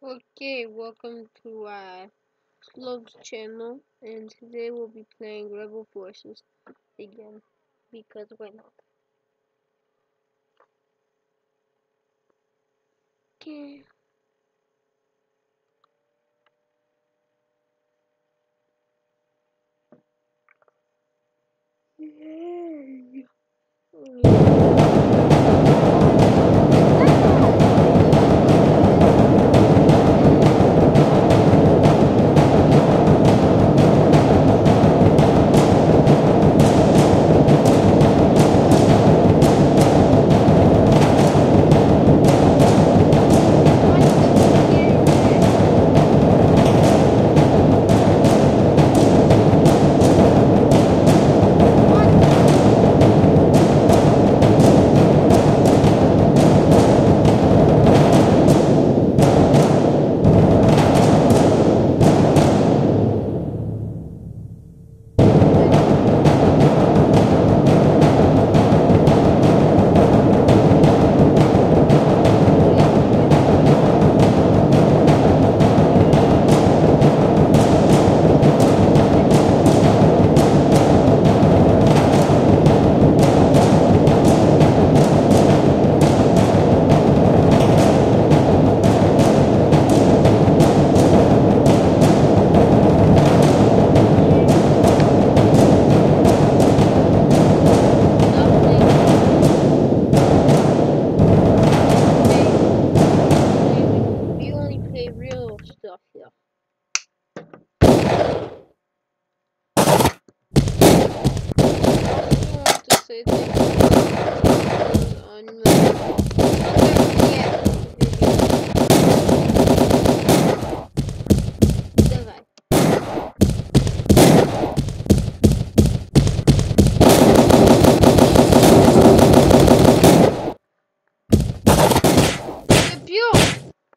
Okay, welcome to Slove's channel, and today we'll be playing Rebel Forces again, because why not? Okay. Yay! We only play real stuff here. I also want to say thank you on Давай. Ты пьёшь?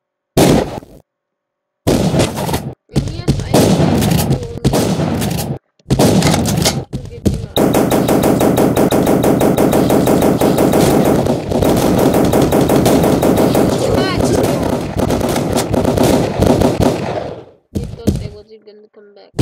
Нет, а я You thought they wasn't gonna come back.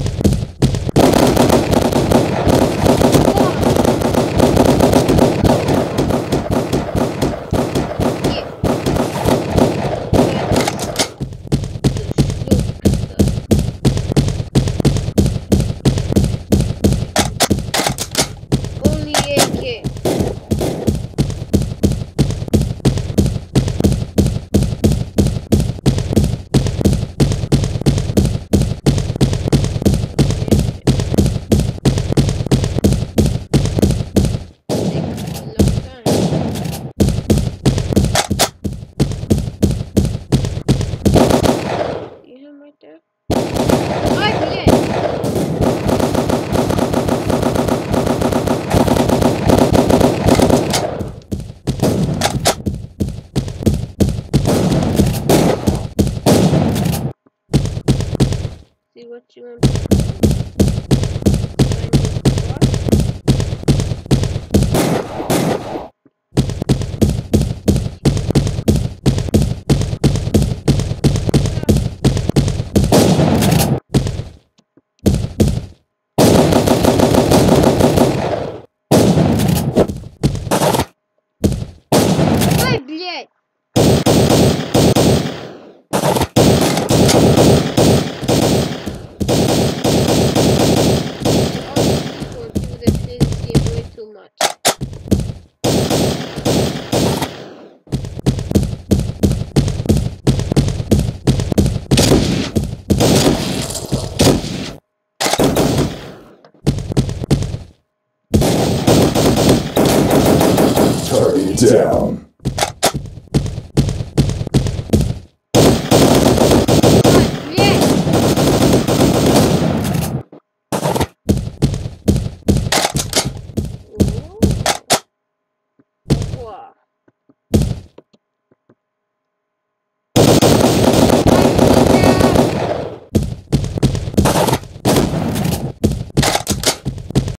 Only AK. Right there. Ай, блядь! See what you want to do? Ай, блядь! Too much. Target down.